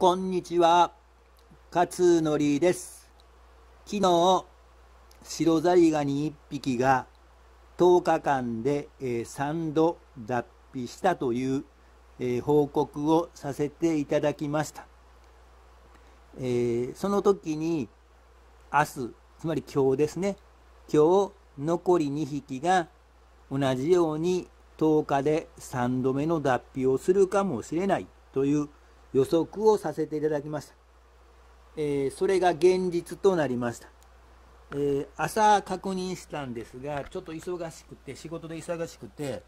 こんにちは、勝則です。昨日、白ザリガニ1匹が10日間で3度脱皮したという報告をさせていただきました。その時に明日、つまり今日ですね、今日残り2匹が同じように10日で3度目の脱皮をするかもしれないという予測をさせていただきました。それが現実となりました。朝確認したんですが、ちょっと忙しくて、仕事で忙しくて、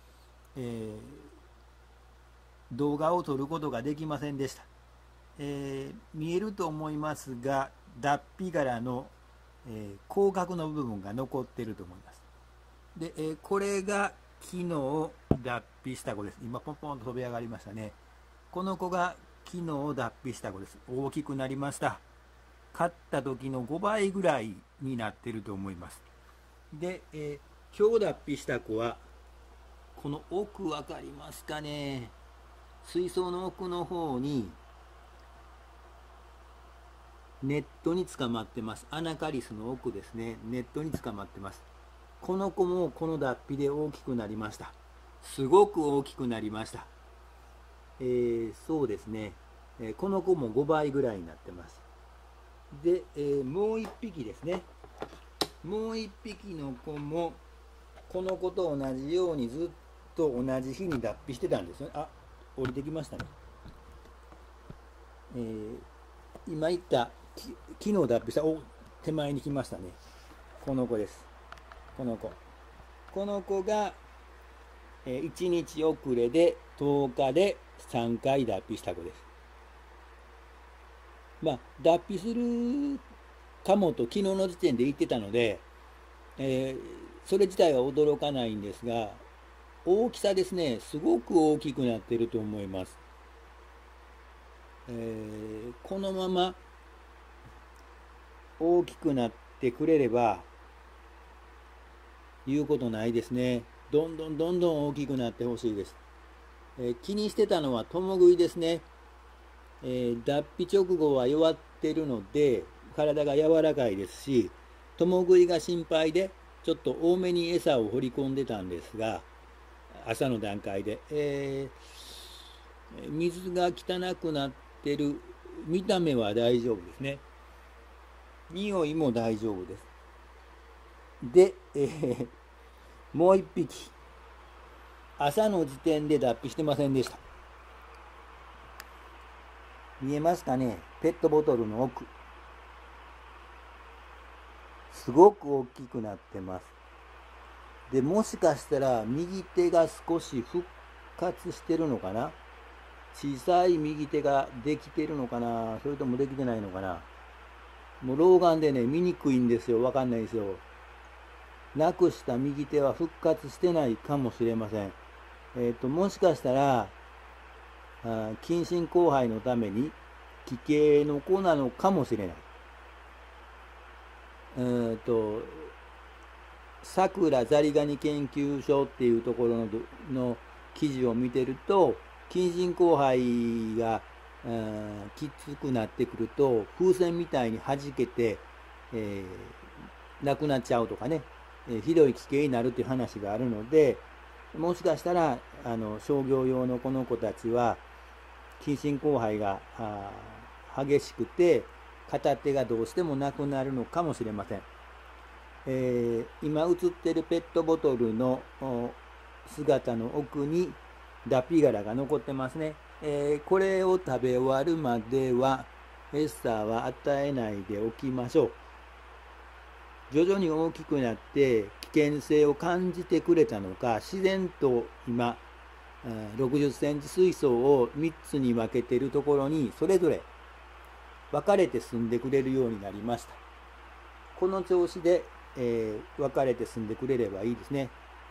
動画を撮ることができませんでした。見えると思いますが、脱皮柄の、広角の部分が残っていると思います。で、これが昨日脱皮した子です。今ポンポンと飛び上がりましたね。この子が昨日脱皮した子です。大きくなりました。買った時の5倍ぐらいになっていると思います。で、今日脱皮した子は、この奥分かりますかね。水槽の奥の方にネットに捕まってます。アナカリスの奥ですね。ネットに捕まってます。この子もこの脱皮で大きくなりました。すごく大きくなりました。そうですね、この子も5倍ぐらいになってます。で、もう1匹ですね。もう1匹の子もこの子と同じようにずっと同じ日に脱皮してたんですよ。あ、降りてきましたね。今言った昨日脱皮した手前に来ましたね。この子です。この子が1日遅れで10日で3回脱皮した子です。脱皮するかもと昨日の時点で言ってたので、それ自体は驚かないんですが、大きさですね、すごく大きくなっていると思います。このまま大きくなってくれれば言うことないですね。どんどん大きくなってほしいです。気にしてたのは共食いですね。脱皮直後は弱ってるので体が柔らかいですし、共食いが心配でちょっと多めに餌を放り込んでたんですが、朝の段階で、水が汚くなってる。見た目は大丈夫ですね。匂いも大丈夫です。で、もう一匹朝の時点で脱皮してませんでした。見えますかね。ペットボトルの奥、すごく大きくなってます。で、もしかしたら右手が少し復活してるのかな。小さい右手ができてるのかな、それともできてないのかな。もう老眼でね、見にくいんですよ。わかんないですよ。なくした右手は復活してないかもしれません。もしかしたら近親交配のために奇形の子なのかもしれない。さくらザリガニ研究所っていうところの記事を見てると、近親交配がきつくなってくると風船みたいに弾けて、なくなっちゃうとかね、ひどい奇形になるっていう話があるので、もしかしたら商業用のこの子たちは近親交配が激しくて片手がどうしてもなくなるのかもしれません。今映ってるペットボトルの姿の奥に脱皮殻が残ってますね。これを食べ終わるまでは餌は与えないでおきましょう。徐々に大きくなって危険性を感じてくれたのか、自然と今60センチ水槽を3つに分けているところにそれぞれ分かれて住んでくれるようになりました。この調子で、分かれて住んでくれればいいですね。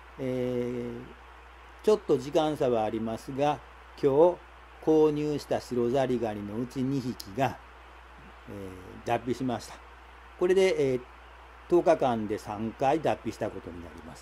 ちょっと時間差はありますが、今日購入した白ザリガニのうち2匹が、脱皮しました。これで、10日間で3回脱皮したことになります。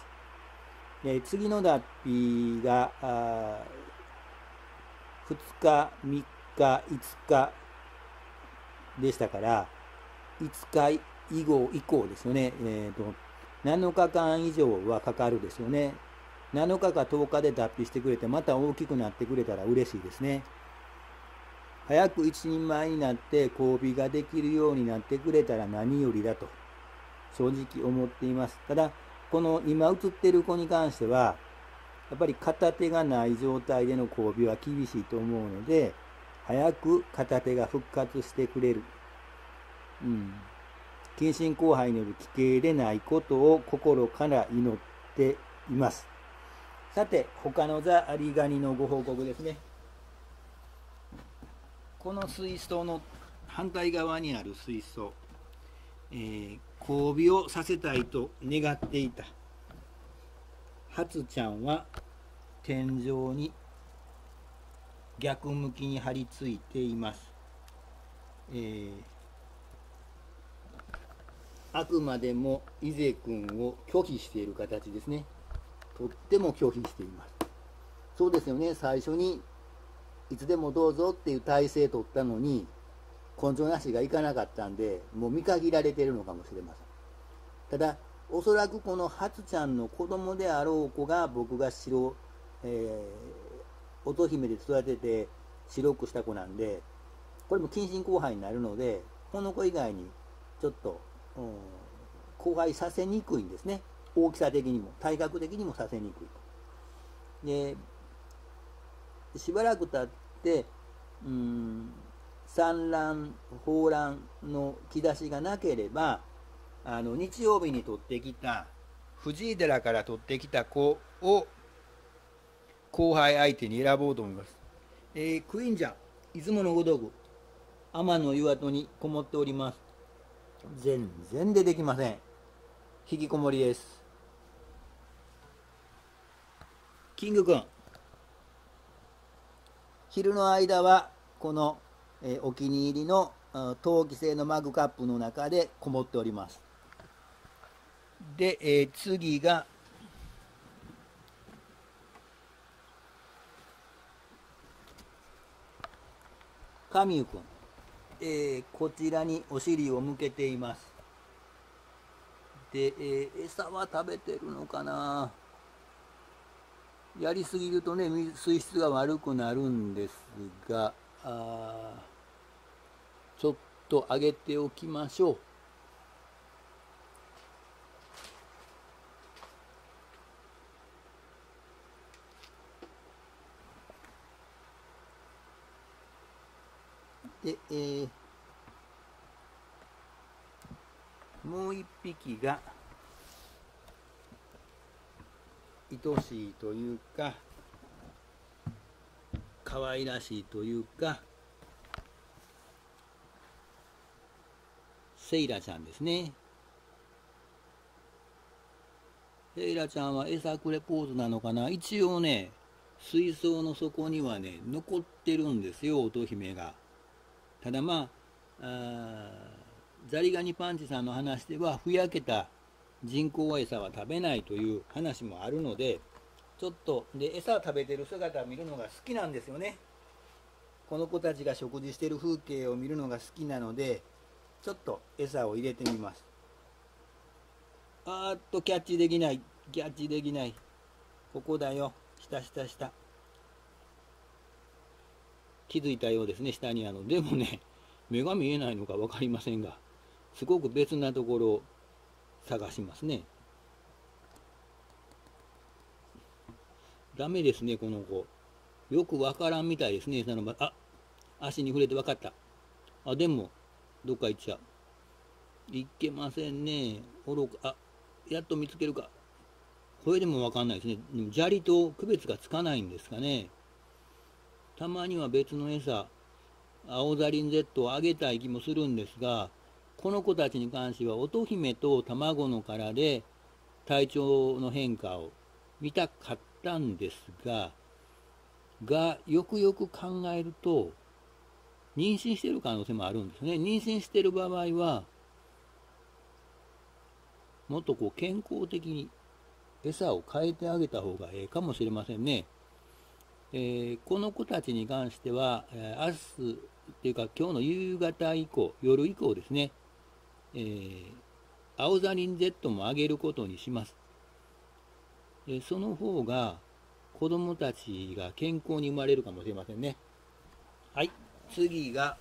次の脱皮が2日3日日、5日でしたから、5日以降ですよね。7日間以上はかかるですよね。7日か10日で脱皮してくれて、また大きくなってくれたら嬉しいですね。早く一人前になって交尾ができるようになってくれたら何よりだと正直思っています。ただ、この今映っている子に関しては、やっぱり片手がない状態での交尾は厳しいと思うので、早く片手が復活してくれる。近親交配による奇形でないことを心から祈っています。さて、他のザリガニのご報告ですね。この水槽の反対側にある水槽、交尾をさせたいと願っていた初ちゃんは天井に逆向きに張り付いています。あくまでも伊勢君を拒否している形ですね。とっても拒否しています。そうですよね。最初にいつでもどうぞっていう体勢取ったのに根性なしがいかなかったんで、もう見限られているのかもしれません。ただおそらくこの初ちゃんの子供であろう子が僕が乙姫で育てて白くした子なんで、これも近親交配になるので、この子以外にちょっと交配させにくいんですね。大きさ的にも体格的にもさせにくい。でしばらく経って産卵抱卵の兆しがなければ、日曜日に取ってきた藤井寺から取ってきた子を交配相手に選ぼうと思います。クイーンジャいつものごとく天の岩戸にこもっております。全然出てきません。引きこもりです。キングくん、昼の間はこの、お気に入りの陶器製のマグカップの中でこもっております。で、次がカミュくん、こちらにお尻を向けています。で、餌は食べてるのかな。やりすぎるとね、水質が悪くなるんですが、ちょっと上げておきましょう。で、もう一匹が愛しいというか可愛らしいというかセイラちゃんですね。セイラちゃんは餌くれポーズなのかな。一応ね、水槽の底にはね残ってるんですよ、乙姫が。ただザリガニパンチさんの話ではふやけた人工餌は食べないという話もあるので、ちょっとで餌を食べてる姿を見るのが好きなんですよね。この子たちが食事している風景を見るのが好きなので、ちょっと餌を入れてみます。キャッチできない、キャッチできない。ここだよ、下。気づいたようですね、下にでもね、目が見えないのか分かりませんが、すごく別なところを探しますね。ダメですね、この子。よく分からんみたいですね、餌の場。足に触れて分かった。でも、どっか行っちゃう。いけませんね。愚か。やっと見つけるか。これでも分かんないですね。砂利と区別がつかないんですかね。たまには別の餌、青ザリン Z をあげたい気もするんですが、この子たちに関しては乙姫と卵の殻で体調の変化を見たかったんですが、よくよく考えると妊娠している可能性もあるんですね。妊娠している場合はもっと健康的に餌を変えてあげた方がええかもしれませんね。 この子たちに関しては、明日っていうか今日の夕方以降、夜以降ですね、青ザリン Z もあげることにします。その方が子供たちが健康に生まれるかもしれませんね。はい、次が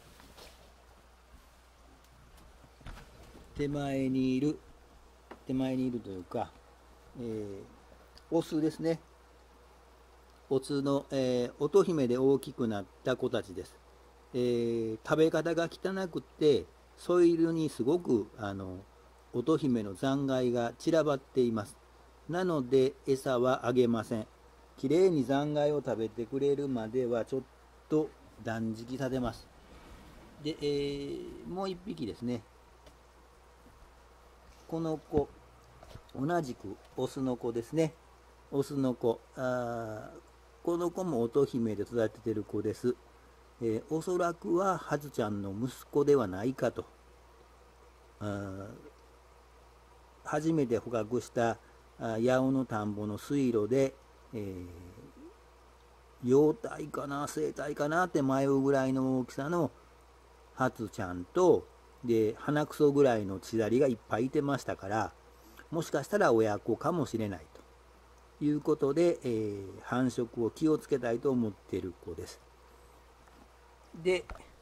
手前にいるというか、オスですね。オスの、乙姫で大きくなった子たちです。食べ方が汚くてソイルにすごく乙姫の残骸が散らばっています。なので餌はあげません。きれいに残骸を食べてくれるまではちょっと断食させます。で、もう一匹ですね。この子、同じくオスの子ですね。オスの子。この子も乙姫で育ててる子です。おそらくははずちゃんの息子ではないかと。初めて捕獲した八尾の田んぼの水路で、幼体かな成体かなって迷うぐらいの大きさのハツちゃんとで鼻くそぐらいのチザリがいっぱいいてましたから、もしかしたら親子かもしれないということで、繁殖を気をつけたいと思っている子です。で、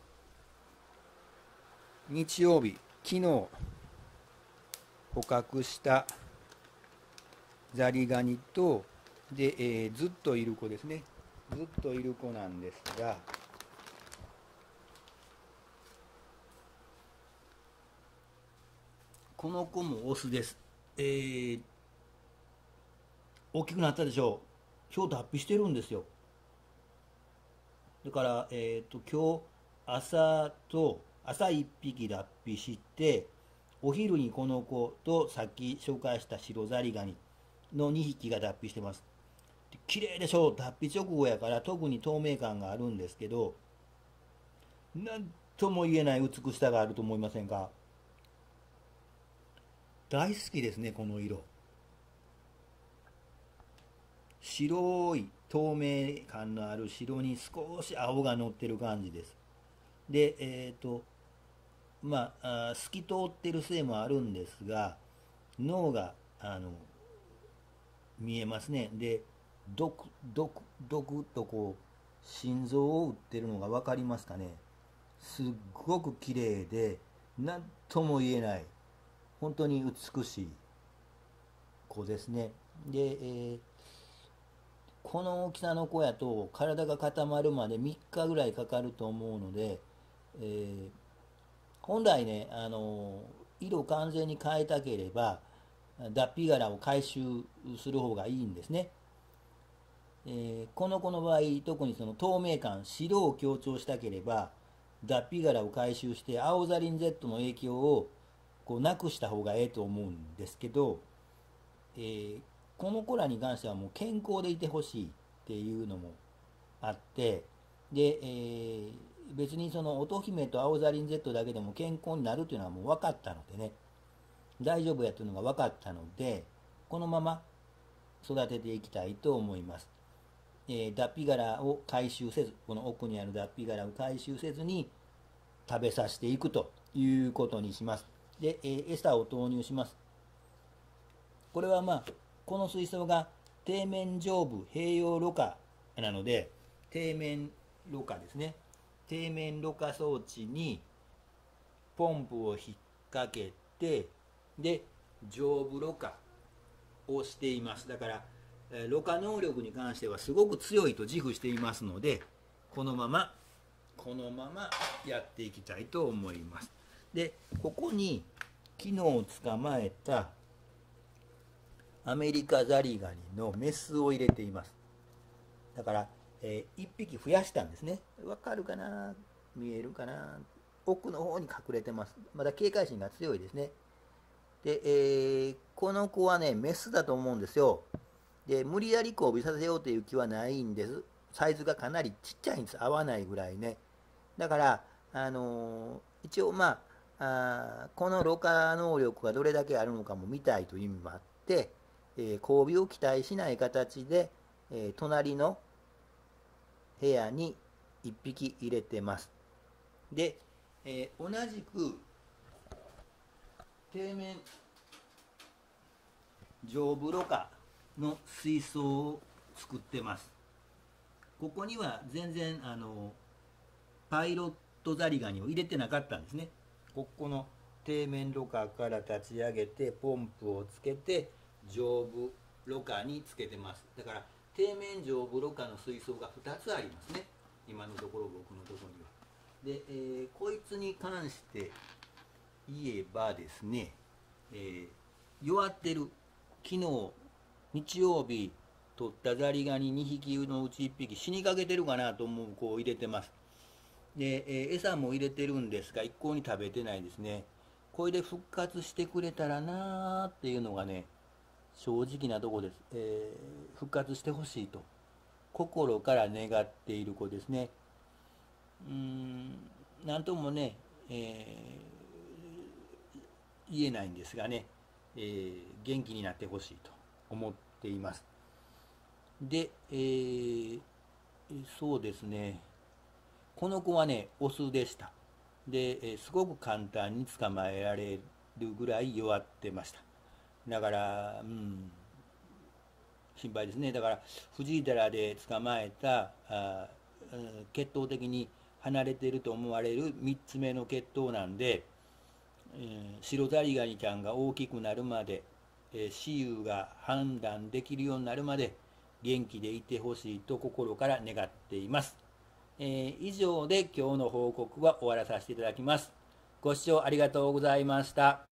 日曜日、昨日捕獲したザリガニとで、ずっといる子ですね。ずっといる子なんですが、この子もオスです。大きくなったでしょう。今日脱皮してるんですよ。だから、今日朝1匹脱皮して、お昼にこの子とさっき紹介した白ザリガニの2匹が脱皮してます。綺麗でしょう。脱皮直後やから特に透明感があるんですけど、なんとも言えない美しさがあると思いませんか？大好きですね、この色。白い透明感のある白に少し青が乗ってる感じです。で、透き通ってるせいもあるんですが、脳が見えますね。で、ドクドクドクとこう心臓を打ってるのが分かりますかね。すっごく綺麗で何とも言えない本当に美しい子ですね。で、この大きさの子やと体が固まるまで3日ぐらいかかると思うので、えー本来ね、色を完全に変えたければ脱皮殻を回収する方がいいんですね。この子の場合特にその透明感白を強調したければ脱皮殻を回収して青ザリン Z の影響をこうなくした方がええと思うんですけど、この子らに関してはもう健康でいてほしいっていうのもあって、で、別にその乙姫と青ザリン Z だけでも健康になるというのはもう分かったのでね、大丈夫やというのが分かったので、このまま育てていきたいと思います。脱皮殻を回収せず、この奥にある脱皮殻を回収せずに食べさせていくということにします。で、餌を投入します。これはこの水槽が底面上部併用ろ過なので、底面ろ過ですね。底面ろ過装置にポンプを引っ掛けて、で、上部ろ過をしています。だから、ろ過能力に関してはすごく強いと自負していますので、このままやっていきたいと思います。で、ここに昨日捕まえたアメリカザリガニのメスを入れています。だから、1匹増やしたんですね。わかるかな？見えるかな？奥の方に隠れてます。まだ警戒心が強いですね。で、この子はね、メスだと思うんですよ。で、無理やり交尾させようという気はないんです。サイズがかなりちっちゃいんです。合わないぐらいね。だから、一応このろ過能力がどれだけあるのかも見たいという意味もあって、交尾を期待しない形で、隣の部屋に1匹入れてます。で、同じく底面丈夫ろ過の水槽を作ってます。ここには全然パイロットザリガニを入れてなかったんですね。ここの底面ろ過から立ち上げてポンプをつけて丈夫ろ過につけてます。だから底面丈夫ろ過の水槽が2つありますね、今のところ僕のところには。で、こいつに関して言えばですね、弱ってる、昨日日曜日取ったザリガニ2匹のうち1匹死にかけてるかなと思う子を入れてます。で、餌も入れてるんですが一向に食べてないですね。これで復活してくれたらなーっていうのがね、正直なとこです。復活してほしいと心から願っている子ですね。なんともね、言えないんですがね、元気になってほしいと思っています。で、そうですね、この子はねオスでした。で、すごく簡単に捕まえられるぐらい弱ってました。だから、心配ですね。だから藤井寺で捕まえた血統的に離れていると思われる3つ目の血統なんで、白ザリガニちゃんが大きくなるまで、雌雄が判断できるようになるまで元気でいてほしいと心から願っています。以上で今日の報告は終わらさせていただきます。ご視聴ありがとうございました。